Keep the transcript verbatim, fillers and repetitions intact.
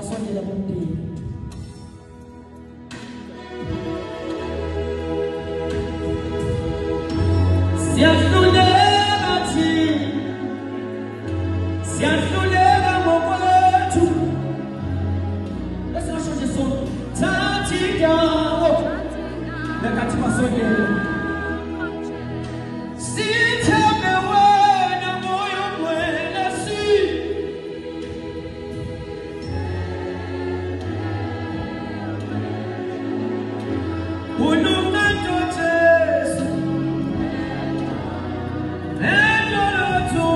Masondela kumpili. Siyadlulela thina, siyadlulela ngokwethu. Lesasho nje sonke, thatha indawo nakathi masondela. Sithembe wena moyo mwelesi. Unumento Jesu endolotu.